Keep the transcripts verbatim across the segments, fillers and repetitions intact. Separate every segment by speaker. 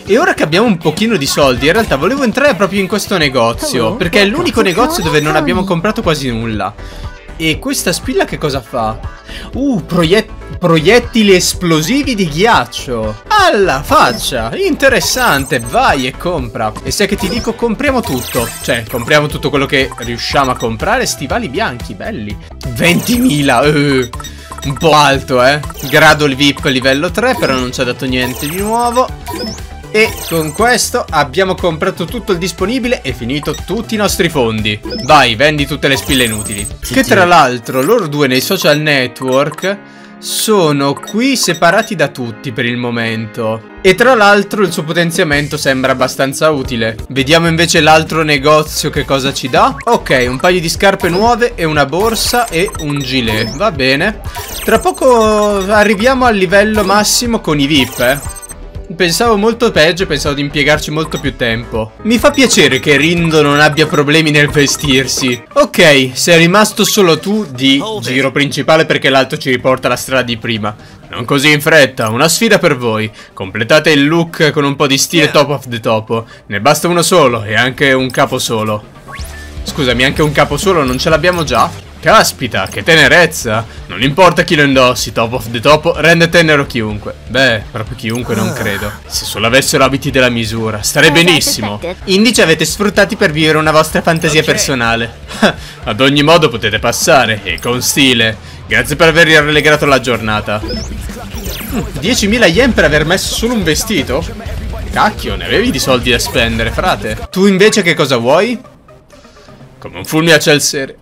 Speaker 1: E ora che abbiamo un pochino di soldi, in realtà volevo entrare proprio in questo negozio, perché è l'unico negozio dove non abbiamo comprato quasi nulla. E questa spilla che cosa fa? Uh, proiett proiettili esplosivi di ghiaccio. Alla faccia, interessante, vai e compra. E sai che ti dico, compriamo tutto. Cioè, compriamo tutto quello che riusciamo a comprare. Stivali bianchi, belli. ventimila, uh, un po' alto, eh. Grado il V I P livello tre, però non ci ha dato niente di nuovo. E con questo abbiamo comprato tutto il disponibile e finito tutti i nostri fondi. Vai, vendi tutte le spille inutili. Che tra l'altro loro due nei social network sono qui separati da tutti per il momento. E tra l'altro il suo potenziamento sembra abbastanza utile. Vediamo invece l'altro negozio che cosa ci dà. Ok, un paio di scarpe nuove e una borsa e un gilet. Va bene. Tra poco arriviamo al livello massimo con i V I P, eh. Pensavo molto peggio, pensavo di impiegarci molto più tempo. Mi fa piacere che Rindo non abbia problemi nel vestirsi. Ok, sei rimasto solo tu di giro principale perché l'altro ci riporta alla strada di prima. Non così in fretta, una sfida per voi. Completate il look con un po' di stile top of the top. Ne basta uno solo e anche un capo solo. Scusami, anche un capo solo non ce l'abbiamo già? Caspita, che tenerezza. Non importa chi lo indossi, top of the top rende tenero chiunque. Beh, proprio chiunque non credo. Se solo avessero abiti della misura, starei benissimo. Indici avete sfruttati per vivere una vostra fantasia personale. Ad ogni modo potete passare, e con stile. Grazie per avervi rallegrato la giornata. diecimila yen per aver messo solo un vestito? Cacchio, ne avevi di soldi da spendere, frate. Tu invece che cosa vuoi? Come un fulmine a ciel serio.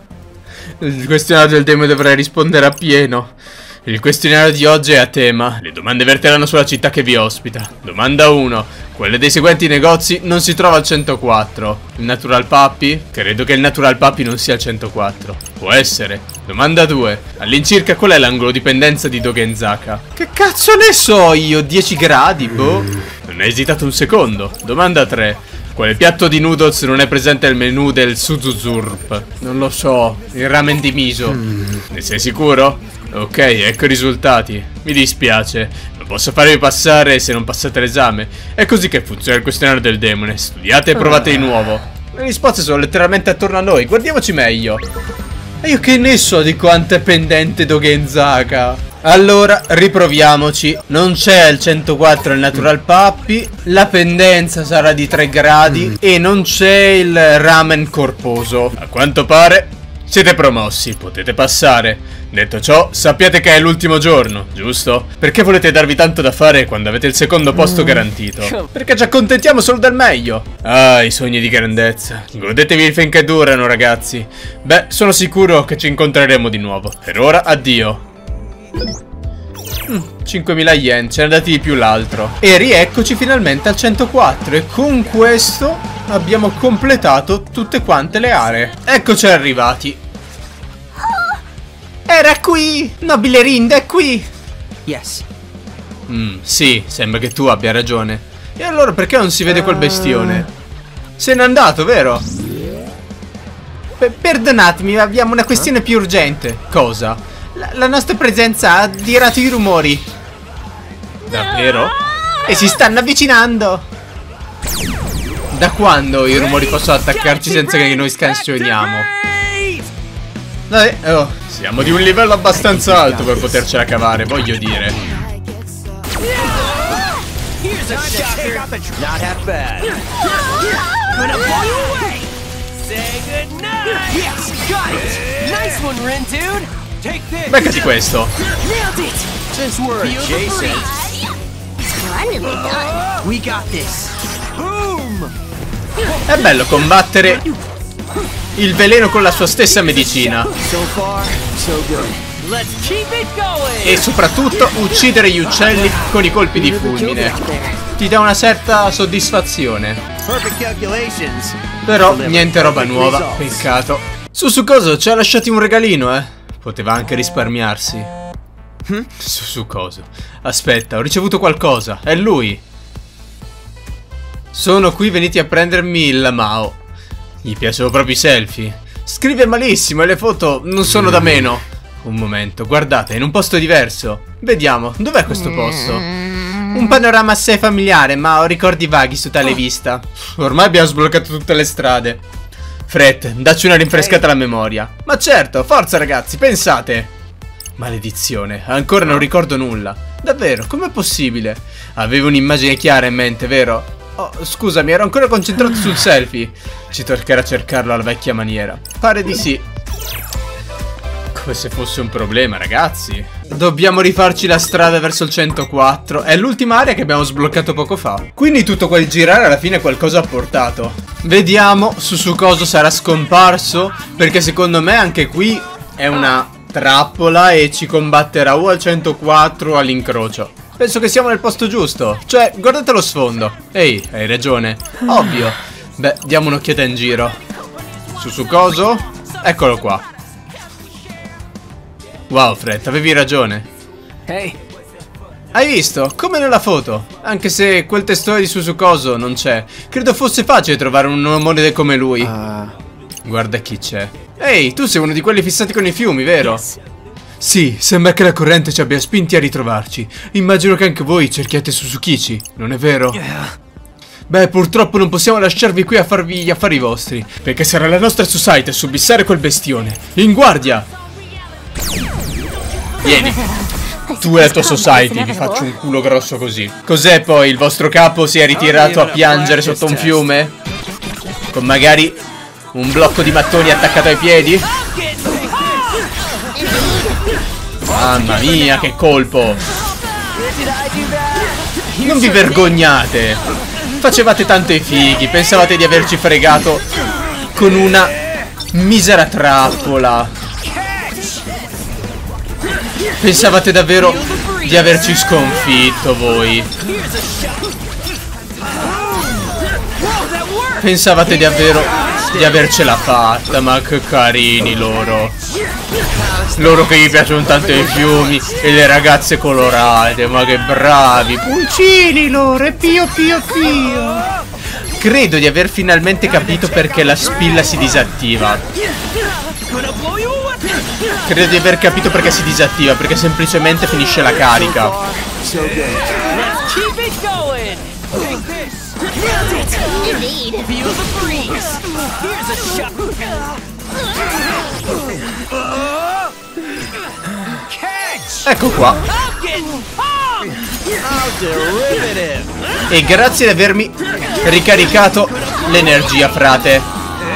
Speaker 1: Il questionario del demone dovrà rispondere appieno. Il questionario di oggi è a tema. Le domande verteranno sulla città che vi ospita. Domanda uno. Quale dei seguenti negozi non si trova al centoquattro? Il Natural Puppy? Credo che il Natural Puppy non sia al centoquattro. Può essere. Domanda due. All'incirca qual è l'angolo di pendenza di Dogenzaka? Che cazzo ne so io? dieci gradi, boh? Non hai esitato un secondo. Domanda tre. Quale piatto di noodles non è presente nel menù del Suzuzurp? Non lo so, il ramen di miso. Ne sei sicuro? Ok, ecco i risultati. Mi dispiace, non posso farvi passare se non passate l'esame. È così che funziona il questionario del demone. Studiate e provate di nuovo. Le risposte sono letteralmente attorno a noi, guardiamoci meglio. E io che ne so di quanto è pendente Dogenzaka? Allora, riproviamoci. Non c'è il centoquattro il Natural Puppy. La pendenza sarà di tre gradi. E non c'è il ramen corposo. A quanto pare siete promossi, potete passare. Detto ciò, sappiate che è l'ultimo giorno, giusto? Perché volete darvi tanto da fare quando avete il secondo posto garantito? Perché ci accontentiamo solo del meglio. Ah, i sogni di grandezza. Godetevi finché durano, ragazzi. Beh, sono sicuro che ci incontreremo di nuovo. Per ora, addio. Mm, cinquemila yen, ce ne dati di più l'altro. E rieccoci finalmente al centoquattro. E con questo abbiamo completato tutte quante le aree. Eccoci arrivati. Era qui! Nobile Rindo è qui! Yes. Mm, sì, sembra che tu abbia ragione. E allora perché non si vede quel bestione? Se n'è andato, vero? P- perdonatemi, abbiamo una questione più urgente. Cosa? La, la nostra presenza ha diratto i rumori. Davvero? E si stanno avvicinando. Da quando i rumori possono attaccarci senza che noi scansioniamo? Vabbè, oh, siamo di un livello abbastanza alto per potercela cavare, voglio dire. Beccati questo. È bello combattere il veleno con la sua stessa medicina. E soprattutto uccidere gli uccelli con i colpi di fulmine. Ti dà una certa soddisfazione. Però niente roba nuova, peccato. Su su cosa ci ha lasciati un regalino, eh. Poteva anche risparmiarsi. Su su cosa. Aspetta, ho ricevuto qualcosa. È lui. Sono qui venuti a prendermi il Mao. Gli piacciono proprio i selfie. Scrive malissimo e le foto non sono da meno. Un momento, guardate, in un posto diverso. Vediamo, dov'è questo posto? Un panorama assai familiare, ma ho ricordi vaghi su tale vista. Ormai abbiamo sbloccato tutte le strade. Fred, dacci una rinfrescata alla memoria. Ma certo, forza ragazzi, pensate. Maledizione, ancora non ricordo nulla. Davvero, com'è possibile? Avevo un'immagine chiara in mente, vero? Oh, scusami, ero ancora concentrato sul selfie. Ci toccherà cercarlo alla vecchia maniera. Pare di sì. Come se fosse un problema, ragazzi. Dobbiamo rifarci la strada verso il centoquattro. È l'ultima area che abbiamo sbloccato poco fa. Quindi tutto quel girare alla fine qualcosa ha portato. Vediamo su su cosa sarà scomparso, perché secondo me anche qui è una trappola e ci combatterà o al centoquattro o all'incrocio. Penso che siamo nel posto giusto. Cioè, guardate lo sfondo. Ehi, hai ragione. Ovvio. Beh, diamo un'occhiata in giro. Su su coso? Eccolo qua. Wow, Fred, avevi ragione.
Speaker 2: Hey.
Speaker 1: Hai visto? Come nella foto. Anche se quel testone di Susukoso non c'è. Credo fosse facile trovare un omone come lui.
Speaker 2: Uh...
Speaker 1: Guarda chi c'è. Ehi, tu sei uno di quelli fissati con i fiumi, vero?
Speaker 2: Yes.
Speaker 1: Sì, sembra che la corrente ci abbia spinti a ritrovarci. Immagino che anche voi cerchiate Suzukichi, non è vero?
Speaker 2: Yeah.
Speaker 1: Beh, purtroppo non possiamo lasciarvi qui a farvi gli affari vostri, perché sarà la nostra society a subissare quel bestione. In guardia! Vieni. Tu e la tua society, vi faccio un culo grosso così. Cos'è poi? Il vostro capo si è ritirato a piangere sotto un fiume? Con magari un blocco di mattoni attaccato ai piedi? Mamma mia, che colpo! Non vi vergognate! Facevate tanto i fighi, pensavate di averci fregato con una misera trappola. Pensavate davvero di averci sconfitto voi? Pensavate davvero di avercela fatta? Ma che carini loro. Loro che gli piacciono tanto i fiumi e le ragazze colorate. Ma che bravi. Pulcini loro, e pio pio pio. Credo di aver finalmente capito perché la spilla si disattiva. Credo di aver capito perché si disattiva, perché semplicemente finisce la carica. Ecco qua. E grazie di avermi ricaricato l'energia, frate.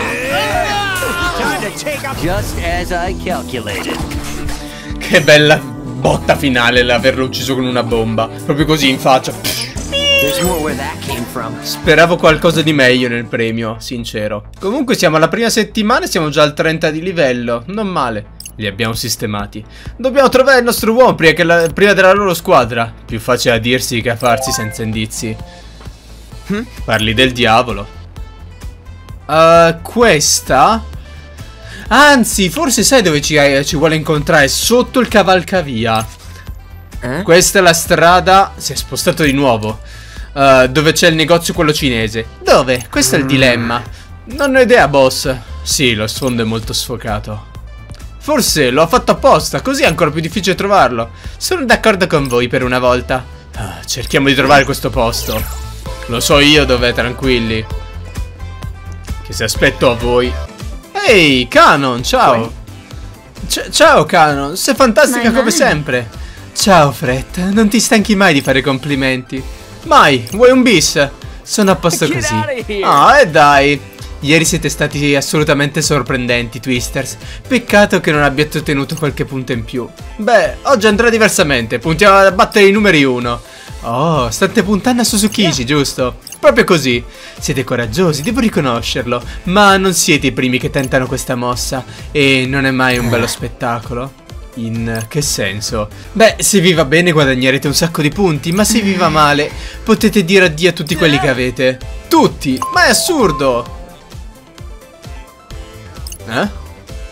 Speaker 2: Just as I calculated.
Speaker 1: Che bella botta finale l'averlo ucciso con una bomba. Proprio così in faccia.
Speaker 2: There's more where that came from.
Speaker 1: Speravo qualcosa di meglio nel premio, sincero. Comunque siamo alla prima settimana e siamo già al trenta di livello. Non male. Li abbiamo sistemati. Dobbiamo trovare il nostro uomo prima, che la, prima della loro squadra. Più facile a dirsi che a farsi senza indizi. hm? Parli del diavolo. uh, Questa... Anzi, forse sai dove ci, ci vuole incontrare? Sotto il cavalcavia. Eh? Questa è la strada. Si è spostato di nuovo. uh, Dove c'è il negozio quello cinese. Dove? Questo è il dilemma. Non ho idea, boss. Sì, lo sfondo è molto sfocato. Forse lo ha fatto apposta, così è ancora più difficile trovarlo. Sono d'accordo con voi per una volta. ah, Cerchiamo di trovare questo posto. Lo so io dov'è, tranquilli. Che se aspetto a voi. Ehi, Canon, ciao. C Ciao, Canon, sei fantastica come sempre. Ciao, Fred, non ti stanchi mai di fare complimenti. Mai, vuoi un bis? Sono a posto così. Ah, e dai. Ieri siete stati assolutamente sorprendenti, Twisters. Peccato che non abbiate ottenuto qualche punto in più. Beh, oggi andrà diversamente. Puntiamo a battere i numeri uno. Oh, state puntando a Suzukichi, giusto? Proprio così. Siete coraggiosi, devo riconoscerlo. Ma non siete i primi che tentano questa mossa. E non è mai un bello spettacolo. In che senso? Beh, se vi va bene guadagnerete un sacco di punti, ma se vi va male potete dire addio a tutti quelli che avete. Tutti! Ma è assurdo! Eh?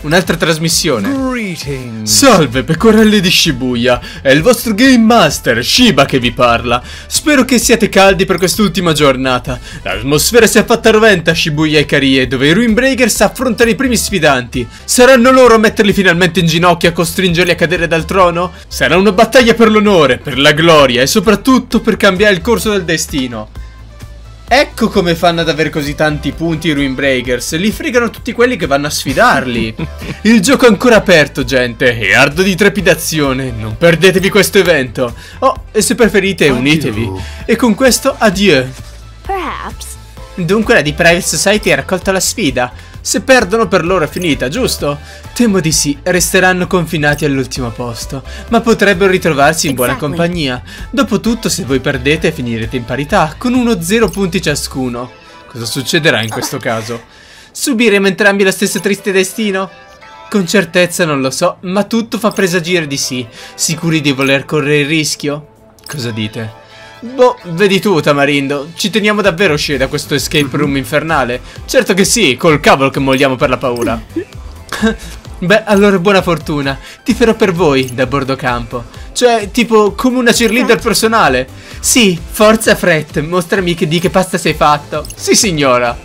Speaker 1: Un'altra trasmissione.
Speaker 3: Greetings.
Speaker 1: Salve pecorelle di Shibuya, è il vostro Game Master Shiba che vi parla. Spero che siate caldi per quest'ultima giornata. L'atmosfera si è fatta roventa a Shibuya e Karie, dove i Ruin Breakers affrontano i primi sfidanti. Saranno loro a metterli finalmente in ginocchio e a costringerli a cadere dal trono? Sarà una battaglia per l'onore, per la gloria e soprattutto per cambiare il corso del destino. Ecco come fanno ad avere così tanti punti i Ruin Breakers. Li fregano tutti quelli che vanno a sfidarli. Il gioco è ancora aperto, gente, e ardo di trepidazione. Non perdetevi questo evento. Oh, e se preferite unitevi. E con questo adieu.
Speaker 4: Perhaps.
Speaker 1: Dunque la Deep Private Society ha raccolto la sfida. Se perdono per loro è finita, giusto? Temo di sì, resteranno confinati all'ultimo posto, ma potrebbero ritrovarsi in buona
Speaker 4: Exactly.
Speaker 1: compagnia. Dopotutto, se voi perdete finirete in parità, con uno zero punti ciascuno. Cosa succederà in questo caso? Subiremo entrambi lo stesso triste destino? Con certezza non lo so, ma tutto fa presagire di sì. Sicuri di voler correre il rischio? Cosa dite? Boh, vedi tu, Tamarindo. Ci teniamo davvero a uscire da questo escape room infernale? Certo che sì, col cavolo che molliamo per la paura. Beh, allora buona fortuna. Ti farò per voi da bordo campo. Cioè, tipo, come una cheerleader personale. Sì, forza Fred, mostrami che di che pasta sei fatto. Sì, signora.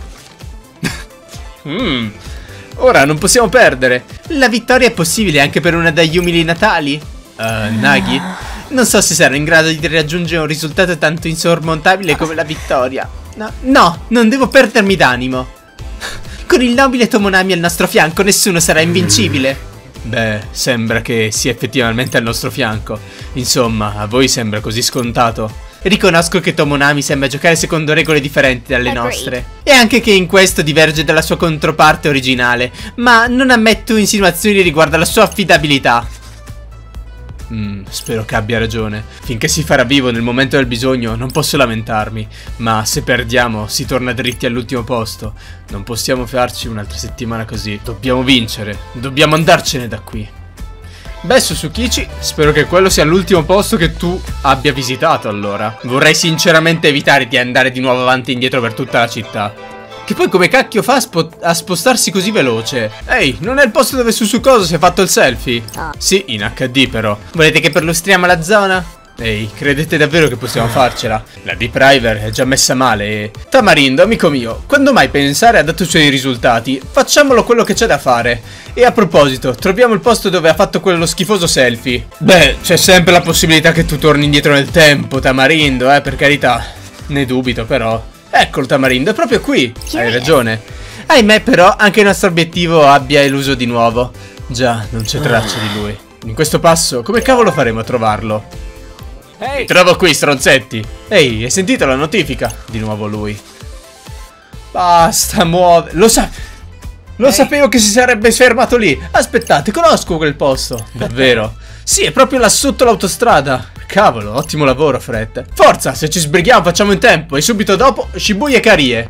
Speaker 1: Mmm, ora non possiamo perdere. La vittoria è possibile anche per una degli umili natali? Uh, Nagi? Non so se sarò in grado di raggiungere un risultato tanto insormontabile come la vittoria. No, no, non devo perdermi d'animo. Con il nobile Tomonami al nostro fianco nessuno sarà invincibile. Beh, sembra che sia effettivamente al nostro fianco. Insomma, a voi sembra così scontato. Riconosco che Tomonami sembra giocare secondo regole differenti dalle
Speaker 4: Agreed.
Speaker 1: nostre. E anche che in questo diverge dalla sua controparte originale. Ma non ammetto insinuazioni riguardo alla sua affidabilità. Mm, spero che abbia ragione. Finché si farà vivo nel momento del bisogno non posso lamentarmi. Ma se perdiamo si torna dritti all'ultimo posto. Non possiamo farci un'altra settimana così. Dobbiamo vincere. Dobbiamo andarcene da qui. Beh, Susukichi, spero che quello sia l'ultimo posto che tu abbia visitato allora. Vorrei sinceramente evitare di andare di nuovo avanti e indietro per tutta la città. Che poi come cacchio fa a, spo a spostarsi così veloce? Ehi, non è il posto dove Susukoso si è fatto il selfie?
Speaker 4: Ah.
Speaker 1: Sì, in acca di però. Volete che perlustriamo la zona? Ehi, credete davvero che possiamo farcela? La Deep River è già messa male e... Tamarindo, amico mio, quando mai pensare ha dato i suoi risultati? Facciamolo quello che c'è da fare. E a proposito, troviamo il posto dove ha fatto quello schifoso selfie. Beh, c'è sempre la possibilità che tu torni indietro nel tempo, Tamarindo, eh, per carità. Ne dubito però. Eccolo Tamarindo, è proprio qui. Hai ragione. Ahimè però anche il nostro obiettivo abbia eluso di nuovo. Già, non c'è traccia di lui. In questo passo, come cavolo faremo a trovarlo?
Speaker 2: Hey,
Speaker 1: Mi trovo qui, stronzetti. Ehi, hai sentito la notifica? Di nuovo lui. Basta, muove. Lo sa... Lo sapevo che si sarebbe fermato lì. Aspettate, conosco quel posto. Davvero? Sì, è proprio là sotto l'autostrada. Cavolo, ottimo lavoro, Fred. Forza, se ci sbrighiamo facciamo in tempo. E subito dopo, Shibuya e Karie.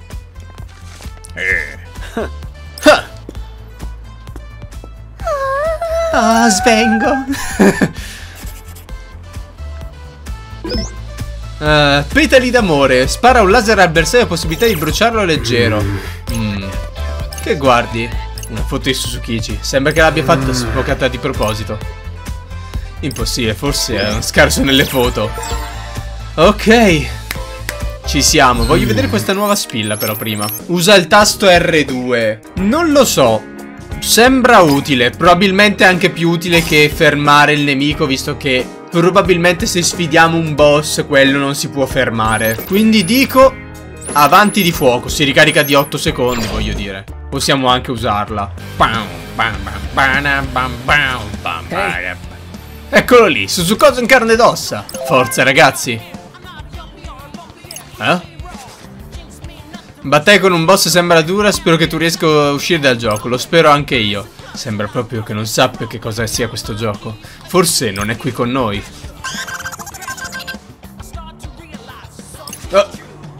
Speaker 1: Ah. Ah, svengo. uh, petali d'amore. Spara un laser al bersaglio, possibilità di bruciarlo leggero. Mm. Che guardi? Una foto di Susukichi. Sembra che l'abbia fatta sfocata di proposito. Impossibile, forse è un scarso nelle foto. Ok, ci siamo. Voglio vedere questa nuova spilla però prima. Usa il tasto erre due. Non lo so. Sembra utile. Probabilmente anche più utile che fermare il nemico, visto che probabilmente se sfidiamo un boss quello non si può fermare. Quindi dico avanti di fuoco. Si ricarica di otto secondi, voglio dire. Possiamo anche usarla.
Speaker 2: hey,
Speaker 1: Eccolo lì, Susukoso in carne ed ossa. Forza ragazzi. Eh? Battaglia con un boss sembra dura. Spero che tu riesca a uscire dal gioco. Lo spero anche io. Sembra proprio che non sappia che cosa sia questo gioco. Forse non è qui con noi. Oh.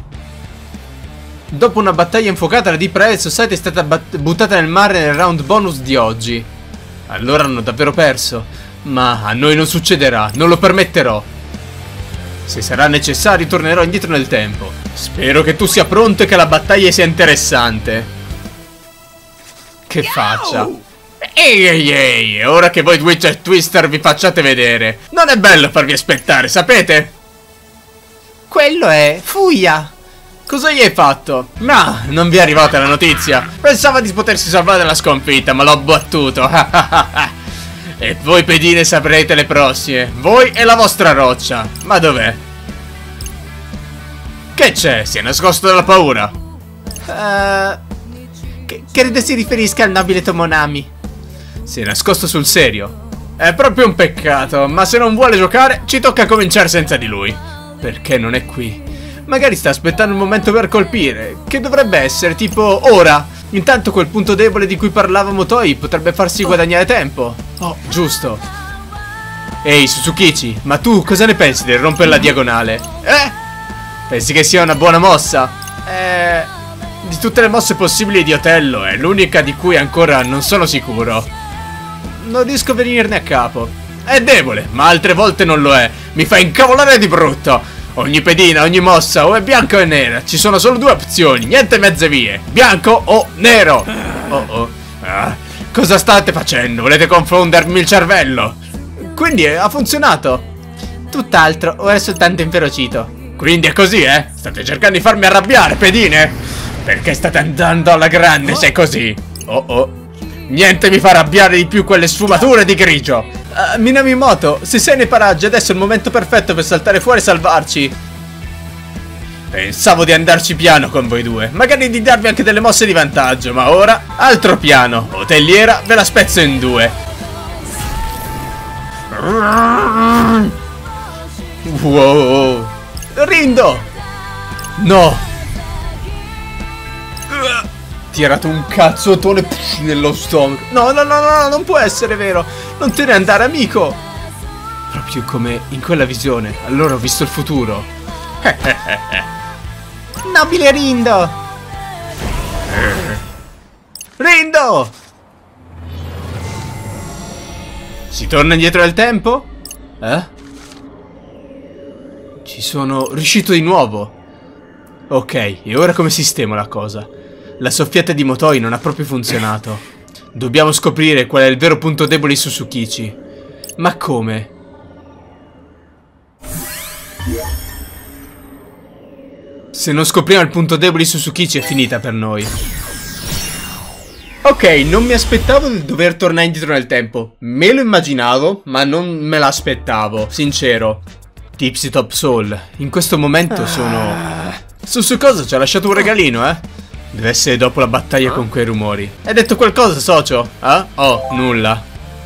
Speaker 1: Dopo una battaglia infuocata, la Deep Private Society è stata buttata nel mare nel round bonus di oggi. Allora hanno davvero perso. Ma a noi non succederà, non lo permetterò. Se sarà necessario tornerò indietro nel tempo. Spero che tu sia pronto e che la battaglia sia interessante. che faccia. Ehi ehi ehi, ora che voi Twitch e Twister vi facciate vedere. Non è bello farvi aspettare, sapete? Quello è Fuia. Cosa gli hai fatto? No, non vi è arrivata la notizia. Pensava di potersi salvare dalla sconfitta, ma l'ho battuto. E voi pedine saprete le prossime. Voi e la vostra roccia. Ma dov'è? Che c'è? Si è nascosto dalla paura. Uh, che, credo si riferisca al nobile Tomonami. Si è nascosto sul serio. È proprio un peccato, ma se non vuole giocare ci tocca cominciare senza di lui. Perché non è qui? Magari sta aspettando un momento per colpire, che dovrebbe essere tipo ora. Intanto quel punto debole di cui parlava Motoi potrebbe farsi guadagnare tempo. Oh, giusto. Ehi, Suzukichi, ma tu cosa ne pensi del rompere la diagonale? Eh? Pensi che sia una buona mossa? Eh... Di tutte le mosse possibili di Otello è l'unica di cui ancora non sono sicuro. Non riesco a venirne a capo. È debole, ma altre volte non lo è. Mi fa incavolare di brutto. Ogni pedina, ogni mossa o è bianca o è nera. Ci sono solo due opzioni, niente mezze vie. Bianco o nero. Oh oh. Ah, cosa state facendo? Volete confondermi il cervello? Quindi ha funzionato. Tutt'altro, ora è soltanto inferocito. Quindi è così, eh? State cercando di farmi arrabbiare, pedine? Perché state andando alla grande se è così? Oh oh. Niente mi fa arrabbiare di più quelle sfumature di grigio. uh, Minamimoto, se sei nei paraggi adesso è il momento perfetto per saltare fuori e salvarci. Pensavo di andarci piano con voi due, magari di darvi anche delle mosse di vantaggio, ma ora altro piano. Hotelliera ve la spezzo in due. Wow. Rindo. No. Tirato un cazzotone pff, nello stomaco. No, no, no, no, non può essere vero. Non te ne andare, amico. Proprio come in quella visione. Allora ho visto il futuro. Nobile Rindo. Rindo. Si torna indietro nel tempo? Eh? Ci sono riuscito di nuovo. Ok, e ora come sistemo la cosa? La soffiata di Motoi non ha proprio funzionato. Dobbiamo scoprire qual è il vero punto debole di Suzukichi. Ma come? Se non scopriamo il punto debole di Suzukichi è finita per noi. Ok, non mi aspettavo di dover tornare indietro nel tempo. Me lo immaginavo, ma non me l'aspettavo, sincero. Tipsy Top Soul, in questo momento sono... Su su cosa ci ha lasciato un regalino, eh? Deve essere dopo la battaglia con quei rumori. Hai detto qualcosa, socio? Eh? Oh, nulla.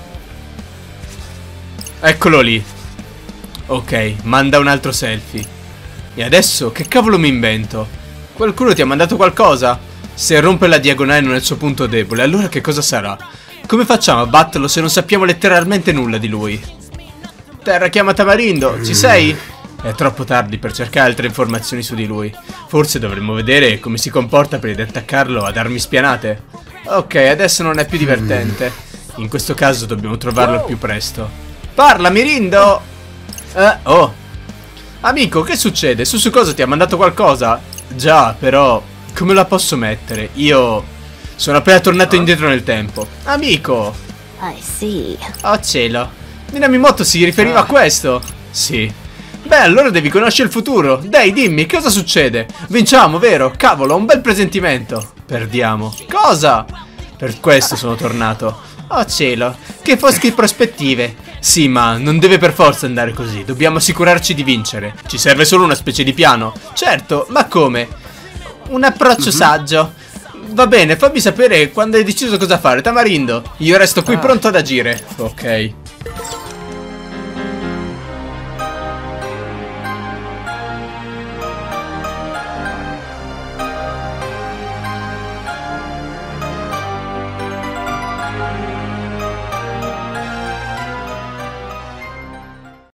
Speaker 1: Eccolo lì. Ok, manda un altro selfie. E adesso che cavolo mi invento? Qualcuno ti ha mandato qualcosa? Se rompe la diagonale non è il suo punto debole, allora che cosa sarà? Come facciamo a batterlo se non sappiamo letteralmente nulla di lui? Terra chiama Tamarindo, ci sei? È troppo tardi per cercare altre informazioni su di lui. Forse dovremmo vedere come si comporta prima di attaccarlo a darmi spianate. Ok, adesso non è più divertente. In questo caso dobbiamo trovarlo al più presto. Parla, Mirindo! Eh, oh. Amico, che succede? Su su cosa ti ha mandato qualcosa? Già, però... come la posso mettere? Io... sono appena tornato indietro nel tempo. Amico!
Speaker 3: I see.
Speaker 1: Oh cielo. Minamimoto si riferiva a questo? Sì. Beh, allora devi conoscere il futuro. Dai, dimmi, cosa succede? Vinciamo, vero? Cavolo, ho un bel presentimento. Perdiamo. Cosa? Per questo sono tornato. Oh cielo, che fosche prospettive. Sì, ma non deve per forza andare così. Dobbiamo assicurarci di vincere. Ci serve solo una specie di piano. Certo, ma come? Un approccio saggio. Va bene, fammi sapere quando hai deciso cosa fare, Tamarindo. Io resto qui pronto ad agire. Ok.